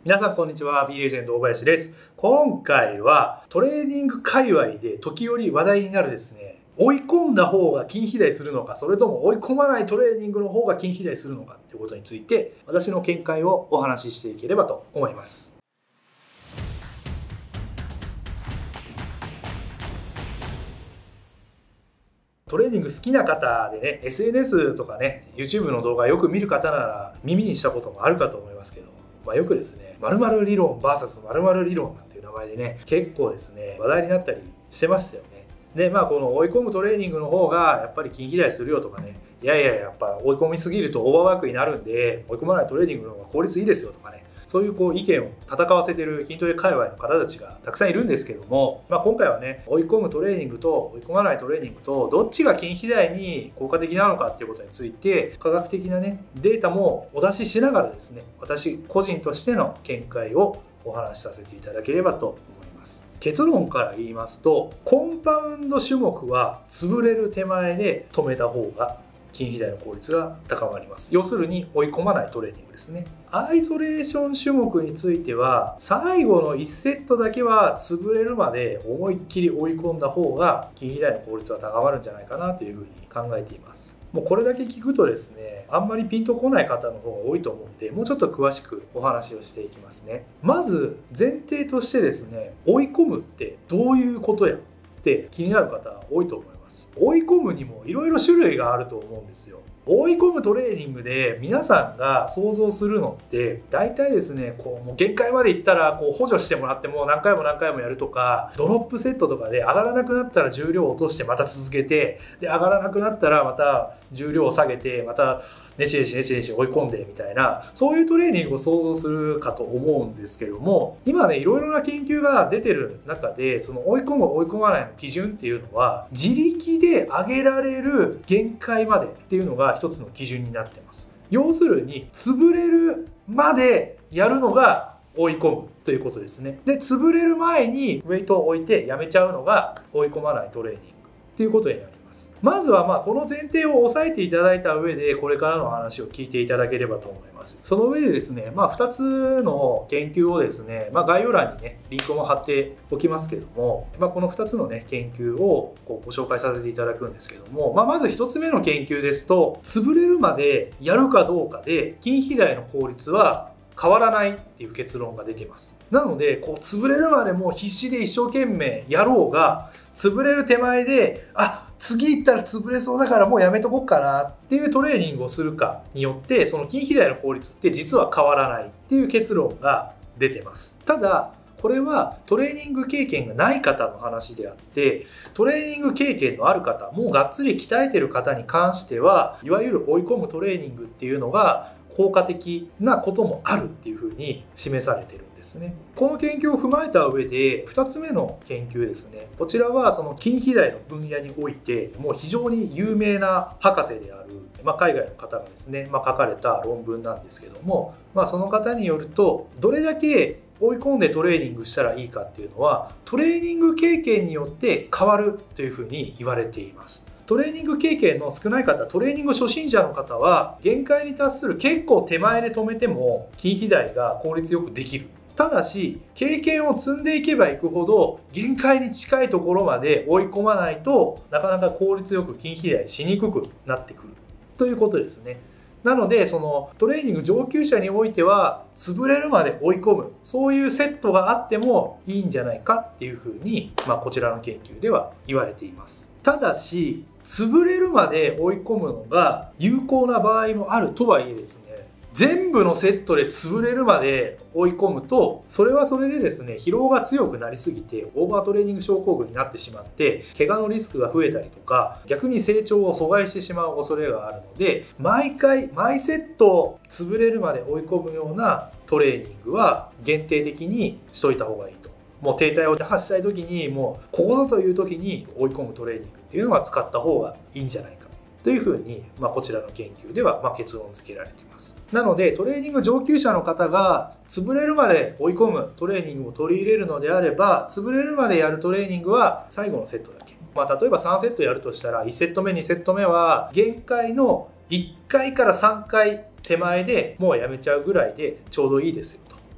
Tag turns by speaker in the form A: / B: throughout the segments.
A: 皆さんこんにちは。B レジェンド大林です。今回はトレーニング界隈で時折話題になるですね、追い込んだ方が筋肥大するのか、それとも追い込まないトレーニングの方が筋肥大するのかということについて、私の見解をお話ししていければと思います。トレーニング好きな方でね、SNS とかね、YouTube の動画よく見る方なら耳にしたこともあるかと思いますけど、よくですね、〇〇理論 VS 〇〇理論なんていう名前でね、結構ですね、話題になったりしてましたよね。で、この追い込むトレーニングの方がやっぱり筋肥大するよとかね、やっぱ追い込みすぎるとオーバーワークになるんで、追い込まないトレーニングの方が効率いいですよとかね、そういう意見を戦わせてる筋トレ界隈の方たちがたくさんいるんですけども、今回はね、追い込むトレーニングと追い込まないトレーニングとどっちが筋肥大に効果的なのかっていうことについて科学的なねデータもお出ししながらですね、私個人としての見解をお話しさせていただければと思います。結論から言いますと、コンパウンド種目は潰れる手前で止めた方が筋肥大の効率が高まります。要するに追い込まないトレーニングですね。アイソレーション種目については最後の1セットだけは潰れるまで思いっきり追い込んだ方が筋肥大の効率は高まるんじゃないかなというふうに考えています。もうこれだけ聞くとですね、あんまりピンとこない方の方が多いと思うんで、もうちょっと詳しくお話をしていきますね。まず前提としてですね、追い込むってどういうことやって気になる方多いと思います。追い込むにもいろいろ種類があると思うんですよ。追い込むトレーニングで皆さんが想像するのって大体ですね、もう限界までいったら補助してもらっても何回も何回もやるとか、ドロップセットとかで上がらなくなったら重量を落としてまた続けて、で上がらなくなったらまた重量を下げてまたネチネチ追い込んでみたいな、そういうトレーニングを想像するかと思うんですけども、今ねいろいろな研究が出てる中で、その追い込む追い込まないの基準っていうのは自力で上げられる限界までっていうのが一つの基準になってます。要するに潰れるまでやるのが追い込むということですね。で、潰れる前にウェイトを置いてやめちゃうのが追い込まないトレーニングっていうことになります。まずはこの前提を押さえていただいた上でこれからの話を聞いていただければと思います。その上でですね、2つの研究をですね、概要欄にねリンクも貼っておきますけども、この2つのね研究をご紹介させていただくんですけども、まず1つ目の研究ですと、潰れるまでやるかどうかで筋肥大の効率は変わらないっていう結論が出ています。なので潰れるまでもう必死で一生懸命やろうが、潰れる手前で次行ったら潰れそうだからもうやめとこうかなっていうトレーニングをするかによって、その筋肥大の効率って実は変わらないっていう結論が出てます。ただこれはトレーニング経験がない方の話であって、トレーニング経験のある方、もうがっつり鍛えてる方に関しては、いわゆる追い込むトレーニングっていうのが効果的なこともあるっていうふうに示されてるんですね。この研究を踏まえた上で2つ目の研究ですね。こちらはその筋肥大の分野においてもう非常に有名な博士である、海外の方がですね、書かれた論文なんですけども、その方によると、どれだけ追い込んでトレーニングしたらいいかっていうのはトレーニング経験によって変わるというふうに言われています。トレーニング経験の少ない方、トレーニング初心者の方は限界に達する結構手前で止めても筋肥大が効率よくできる。ただし経験を積んでいけばいくほど限界に近いところまで追い込まないとなかなか効率よく筋肥大しにくくなってくるということですね。なのでそのトレーニング上級者においては潰れるまで追い込む、そういうセットがあってもいいんじゃないかっていうふうに、こちらの研究では言われています。ただし潰れるまで追い込むのが有効な場合もあるとはいえですね、全部のセットで潰れるまで追い込むと、それはそれでですね、疲労が強くなりすぎてオーバートレーニング症候群になってしまって怪我のリスクが増えたりとか、逆に成長を阻害してしまう恐れがあるので、毎セット潰れるまで追い込むようなトレーニングは限定的にしといた方がいいと。もう停滞を打破したい時に、もうここぞという時に追い込むトレーニングっていうのは使った方がいいんじゃないかというふうに、こちらの研究では結論付けられています。なのでトレーニング上級者の方が潰れるまで追い込むトレーニングを取り入れるのであれば、潰れるまでやるトレーニングは最後のセットだけ。例えば3セットやるとしたら、1セット目2セット目は限界の1回から3回手前でもうやめちゃうぐらいでちょうどいいですよと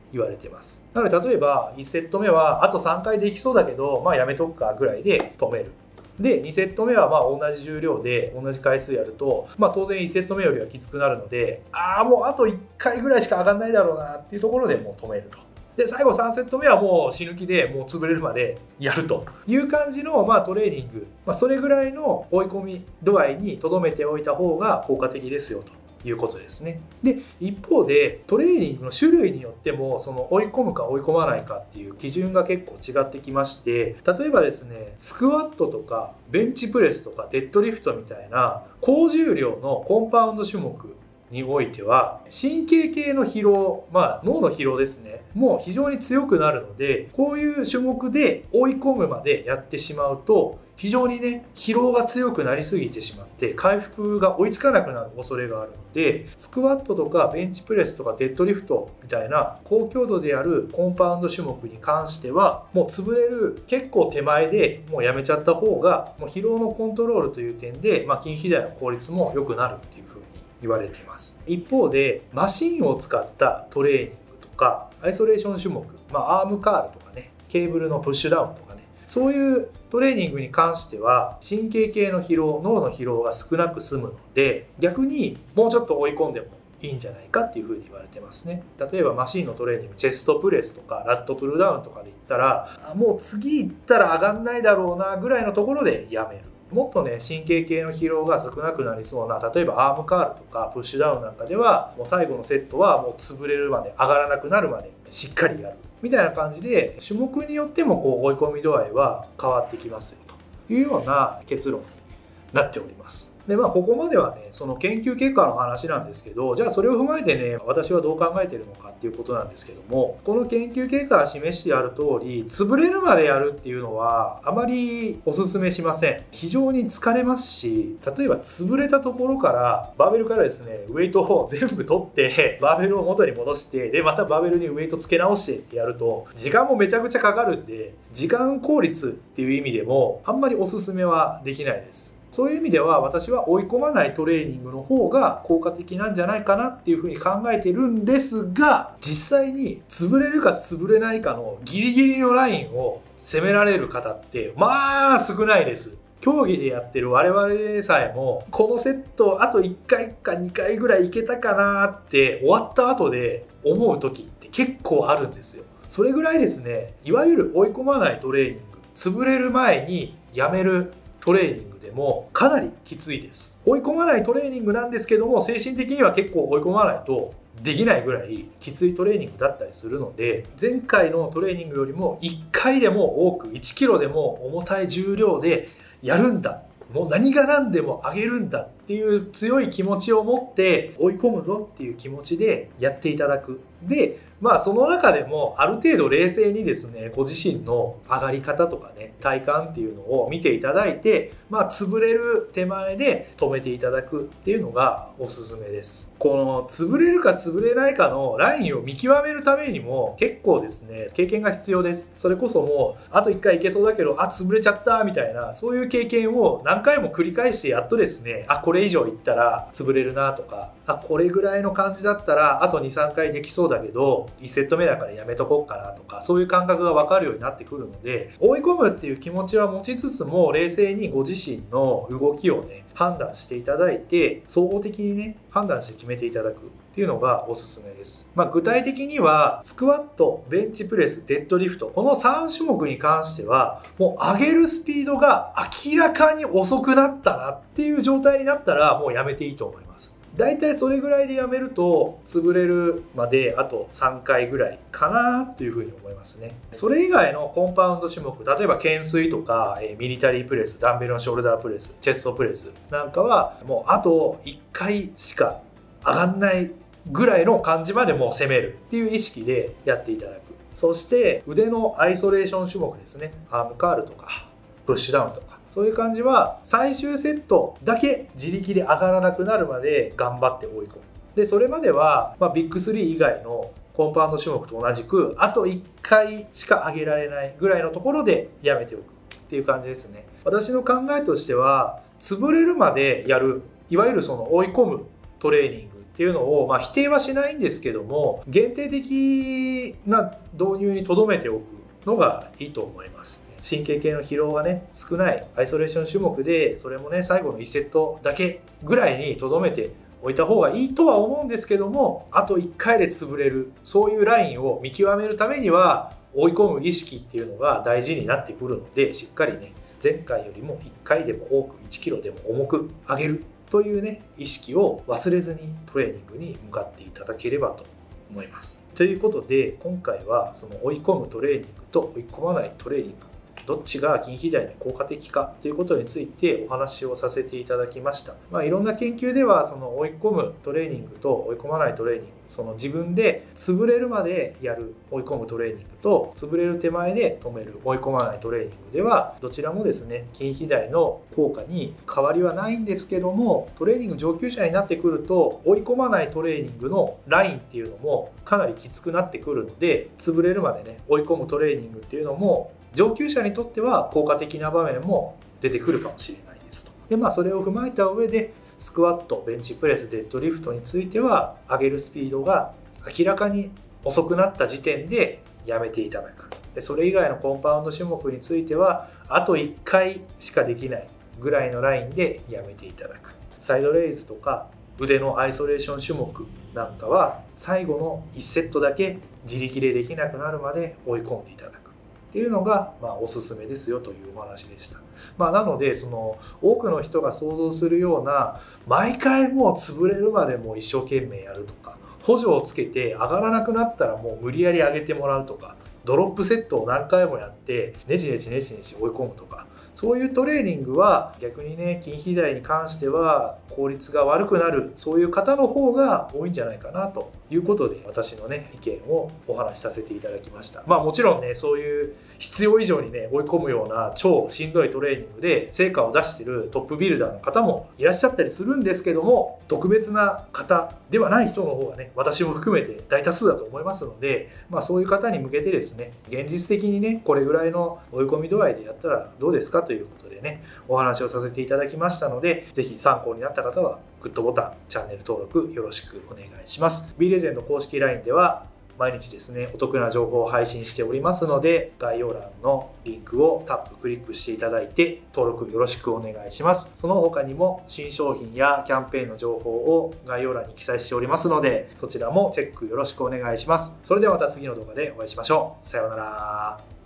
A: 言われてます。なので例えば1セット目はあと3回できそうだけど、やめとくかぐらいで止める。で2セット目は同じ重量で同じ回数やると、当然1セット目よりはきつくなるので、もうあと1回ぐらいしか上がんないだろうなっていうところでもう止めると。で最後3セット目はもう死ぬ気でもう潰れるまでやるという感じのトレーニング、それぐらいの追い込み度合いに留めておいた方が効果的ですよということですね。で一方でトレーニングの種類によってもその追い込むか追い込まないかっていう基準が結構違ってきまして、例えばですねスクワットとかベンチプレスとかデッドリフトみたいな高重量のコンパウンド種目においては神経系の疲労、脳の疲労ですねもう非常に強くなるので、こういう種目で追い込むまでやってしまうと非常にね疲労が強くなりすぎてしまって回復が追いつかなくなる恐れがあるので、スクワットとかベンチプレスとかデッドリフトみたいな高強度であるコンパウンド種目に関してはもう潰れる結構手前でもうやめちゃった方がもう疲労のコントロールという点で、筋肥大の効率も良くなるっていう風に言われています。一方でマシンを使ったトレーニングとかアイソレーション種目、アームカールとかねケーブルのプッシュダウンとかね、そういうトレーニングに関しては神経系の疲労、脳の疲労が少なく済むので、逆にもうちょっと追い込んでもいいんじゃないかっていうふうに言われてますね。例えばマシンのトレーニング、チェストプレスとかラットプルダウンとかで言ったらもう次行ったら上がんないだろうなぐらいのところでやめる。もっとね神経系の疲労が少なくなりそうな、例えばアームカールとかプッシュダウンなんかではもう最後のセットはもう潰れるまで上がらなくなるまでしっかりやるみたいな感じで、種目によっても追い込み度合いは変わってきますよというような結論になっております。でここまではねその研究結果の話なんですけど、じゃあそれを踏まえてね私はどう考えているのかっていうことなんですけども、この研究結果が示してある通り潰れるまでやるっていうのはあまりおすすめしません。非常に疲れますし、例えば潰れたところからバーベルからですねウェイトを全部取ってバーベルを元に戻してでまたバーベルにウェイトつけ直してってやると時間もめちゃくちゃかかるんで、時間効率っていう意味でもあんまりおすすめはできないです。そういう意味では私は追い込まないトレーニングの方が効果的なんじゃないかなっていうふうに考えてるんですが、実際に潰れるか潰れないかのギリギリのラインを攻められる方って少ないです。競技でやってる我々でさえもこのセットあと1回か2回ぐらいいけたかなって終わった後で思う時って結構あるんですよ。それぐらいですね、いわゆる追い込まないトレーニング、潰れる前にやめるトレーニングでもかなりきついです。追い込まないトレーニングなんですけども精神的には結構追い込まないとできないぐらいきついトレーニングだったりするので、前回のトレーニングよりも1回でも多く1キロでも重たい重量でやるんだ、もう何が何でも上げるんだっていう強い気持ちを持って追い込むぞっていう気持ちでやっていただく。でその中でもある程度冷静にですねご自身の上がり方とかね体感っていうのを見ていただいて潰れる手前で止めていただくっていうのがおすすめです。この潰れるか潰れないかのラインを見極めるためにも結構ですね経験が必要です。それこそもうあと1回いけそうだけど潰れちゃったみたいな、そういう経験を何回も繰り返してやっとですねこれ以上いったら潰れるなとか、これぐらいの感じだったらあと 2,3 回できそうだけど1セット目だからやめとこうかなとか、そういう感覚が分かるようになってくるので、追い込むっていう気持ちは持ちつつも冷静にご自身の動きをね判断していただいて総合的にね判断して決めていただくっていうのがおすすめです。具体的にはスクワット、ベンチプレス、デッドリフト、この3種目に関してはもう上げるスピードが明らかに遅くなったなっていう状態になったらもうやめていいと思います。だいたいそれぐらいでやめると潰れるまであと3回ぐらいかなっていうふうに思いますね。それ以外のコンパウンド種目、例えば懸垂とかミリタリープレス、ダンベルのショルダープレス、チェストプレスなんかはもうあと1回しか上がんないぐらいの感じまでもう攻めるっていう意識でやっていただく。そして腕のアイソレーション種目ですね、アームカールとかプッシュダウンとか、そういう感じは最終セットだけ自力で上がらなくなるまで頑張って追い込む。でそれまでは、ビッグ3以外のコンパウンド種目と同じくあと1回しか上げられないぐらいのところでやめておくっていう感じですね。私の考えとしては潰れるまでやる、いわゆるその追い込むトレーニングっっていうのを、否定はしないんですけども、限定的な導入にとどめておくのがいいと思います。神経系の疲労がね少ないアイソレーション種目で、それもね最後の1セットだけぐらいにとどめておいた方がいいとは思うんですけども、あと1回で潰れる、そういうラインを見極めるためには追い込む意識っていうのが大事になってくるので、しっかりね前回よりも1回でも多く1キロでも重く上げるというね意識を忘れずにトレーニングに向かっていただければと思います。ということで今回はその追い込むトレーニングと追い込まないトレーニング、どっちが筋肥大に効果的かということについてお話をさせていただきました。いろんな研究ではその追い込むトレーニングと追い込まないトレーニング、その自分で潰れるまでやる追い込むトレーニングと潰れる手前で止める追い込まないトレーニングではどちらもですね筋肥大の効果に変わりはないんですけども、トレーニング上級者になってくると追い込まないトレーニングのラインっていうのもかなりきつくなってくるので、潰れるまでね追い込むトレーニングっていうのも上級者にとっては効果的な場面も出てくるかもしれないですと。でそれを踏まえた上でスクワット、ベンチプレス、デッドリフトについては上げるスピードが明らかに遅くなった時点でやめていただく。でそれ以外のコンパウンド種目についてはあと1回しかできないぐらいのラインでやめていただく。サイドレイズとか腕のアイソレーション種目なんかは最後の1セットだけ自力でできなくなるまで追い込んでいただくっていうのが、おすすめですよというお話でした。なのでその多くの人が想像するような毎回もう潰れるまでもう一生懸命やるとか、補助をつけて上がらなくなったらもう無理やり上げてもらうとか、ドロップセットを何回もやってネジネジ追い込むとか、そういうトレーニングは逆にね筋肥大に関しては効率が悪くなる、そういう方の方が多いんじゃないかなということで私のね意見をお話しさせていただきました。もちろんねそういう必要以上にね追い込むような超しんどいトレーニングで成果を出しているトップビルダーの方もいらっしゃったりするんですけども、特別な方ではない人の方がね私も含めて大多数だと思いますので、そういう方に向けてですね現実的にねこれぐらいの追い込み度合いでやったらどうですかということでねお話をさせていただきましたので、ぜひ参考になった方はグッドボタン、チャンネル登録よろしくお願いします。 B レジェンド公式 LINE では毎日ですねお得な情報を配信しておりますので、概要欄のリンクをタップクリックしていただいて登録よろしくお願いします。その他にも新商品やキャンペーンの情報を概要欄に記載しておりますので、そちらもチェックよろしくお願いします。それではまた次の動画でお会いしましょう。さようなら。